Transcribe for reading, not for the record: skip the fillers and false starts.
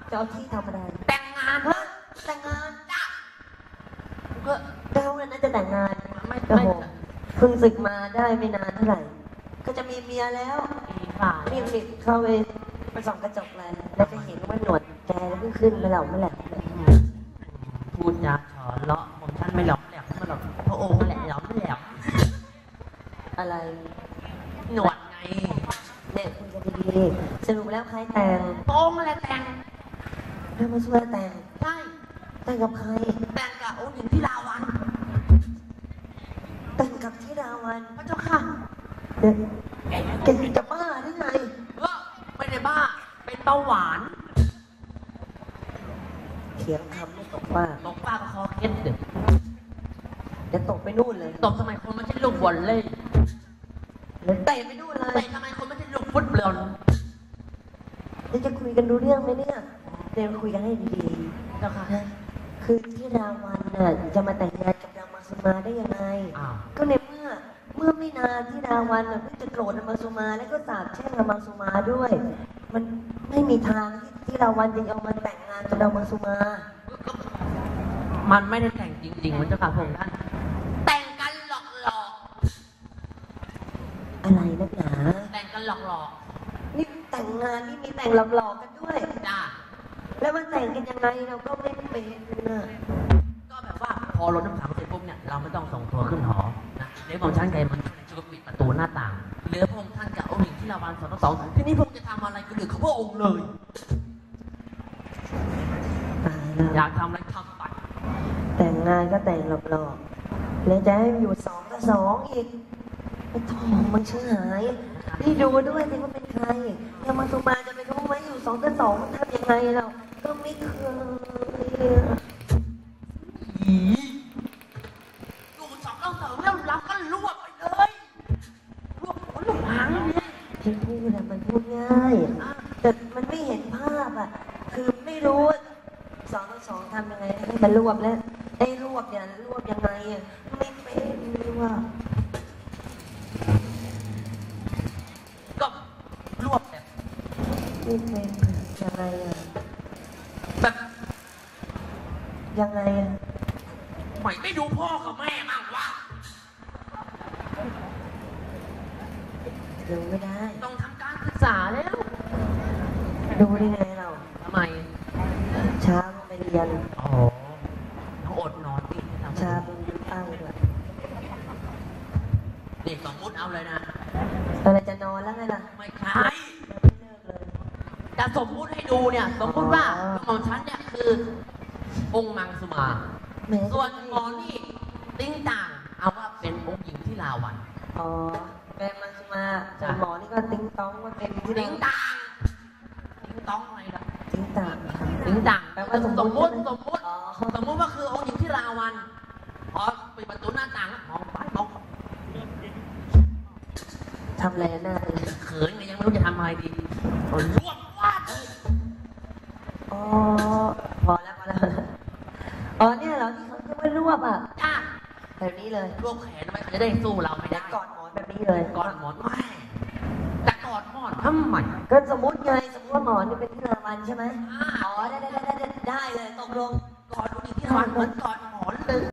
จะเอาที่ทำอะไรแต่งงานฮะแต่งงานจ้ะก็เจ้าน่าจะแต่งงานไม่โอ้โหเพิ่งศึกมาได้ไม่นานเท่าไหร่ก็จะมีเมียแล้วดีฝ่ารีบเข้าไปส่องกระจกเลยแล้วจะเห็นว่าหนวดแกเพิ่งขึ้นมาแล้วเมื่อไหร่พูดจาฉอเลาะผมท่านไม่หลอกแหลมไม่หลอกพระองค์แหละหลอกไม่แหลมอะไรหนวดไงเนี่ยคุยกันดีๆสรุปแล้วใครแต่งพระองค์อะไรแต่งเรื่องมาช่วยแต่งใช่แต่งกับใครแต่งกับองค์หญิงที่ลาวันแต่งกับที่ดาวันพระเจ้าค่ะเด็กแกจะบ้าได้ไงไม่ได้บ้าเป็นเบาหวานเถียงคำไม่ตกว่าตกป้าก็คอเคล็ดเด็กเดี๋ยวตกไปนู่นเลยตบทำไมคนไม่ใช่ลูกบอลเล่เดี๋ยวเตะไปนู่นเลยแต่ทำไมคนไม่ใช่ลูกฟุตบอลเดี๋ยวจะคุยกันรู้เรื่องไหมเนี่ยเดี๋ยวคุยกันให้ดีเจ้าค่ะๆนะคือที่ดาวันน่ะจะมาแต่งงานกับนางมังสุมาได้ยังไงอ้าวก็ในเมื่อไม่นานที่ดาวันน่ะเพิ่งจะโกรธนางมังสุมาแล้วก็สาปแช่งนางมังสุมาด้วย มันไม่มีทางที่ดาวันจะยอมมาแต่งงานกับนางมังสุมามันไม่ได้แต่งจริงๆมันเจ้าค่ะพระองค์ท่านแต่งกันหลอกอะไรนักหนาๆแต่งกันหลอกนี่แต่งงานนี่มีแต่งหลอกๆกันด้วยๆจ้าแล้วมันแต่งกันยังไงเราก็ไม่เป็นนะก็แบบว่าพอรถน้ำสังเสร็จปุ๊บเนี่ยเราไม่ต้องส่งตัวขึ้นหอนะเดี๋ยวผมชั้นไกมันช่วยปิดประตูหน้าต่างเหลือพระองค์ท่านกับองค์หญิงที่ลาวันสองที่นี่พระองค์จะทำอะไรก็เหลือเขาพระองค์เลยตายแล้วอยากทำอะไรทำไปแต่งงานก็แต่งหลอกๆแล้วจะให้อยู่2 ต่อ 2อีกไอ้ทองมันชื่อหายพี่ดูด้วยสิว่าเป็นใครยังมาสุมาจะไปรู้ไหมอยู่2 ต่อ 2มันทำยังไงเราก็ไม่เคยดูสองเราเสริมแล้วเราก็รวบไปเลยรวบหัวลูกหางเนี่ยที่พูดอะมันพูดง่าย แต่มันไม่เห็นภาพอ่ะ คือไม่รู้ว่า2 ต่อ 2ทำยังไงให้มันรวบแล้วไอ้รวบเนี่ยรวบยังไงอ่ะไม่เป็นว่าก็รวบแบบไม่เป็นยังไงอ่ะแบบยังไงอ่ะไม่ดูพ่อกับแม่มั่งวะดูไม่ได้ต้องทำการศึกษาแล้วดูได้ไงเราทำไมเช้าก็ไปเรียนอ๋อต้องอดนอนอีกทำเช้าเป็นตั้งด้วยนี่สมมุติเอาเลยนะอะไรจะนอนแล้วไงล่ะไม่ใช่ไม่เลิกเลยจะสมมุติให้ดูเนี่ย สมมุติว่าของฉันเนี่ยคือองค์มังสมาแหมส่วนหมอนี่ติ้งต่าง เอาว่าเป็นองค์หญิงที่ลาวันอ๋อแฟนมันมาส่วนหมอนี่ก็ติ้งต้องว่าเป็นที่ติ้งต่างติ้งต้องอะไรล่ะติ้งต่างติ้งต่างแปลว่าสมสมมติมุติอ๋อสมมุติว่าคือองค์หญิงที่ลาวันพอปิดประตูหน้าต่างแล้วมองไปมองทำอะไรหน้าเลยเขินไงยังไม่รู้จะทำอะไรดีรวบวาดเลยอ๋อพอแล้วอ๋อเนี่ยเหรอที่เขาเรียกว่ารวบอ่ะจ้าแบบนี้เลยรวบแขนทำไมเขาจะได้สู้เราไม่ได้กอดหมอนแบบนี้เลยกอดหมอนแม่จะกอดหมอนทำไมก็สมมติไงสมมติว่าหมอนนี่เป็นที่ราวันใช่ไหมอ๋อได้เลยตกลงกอดองค์หญิงที่ลาวันเหมือนกอดหมอนเลย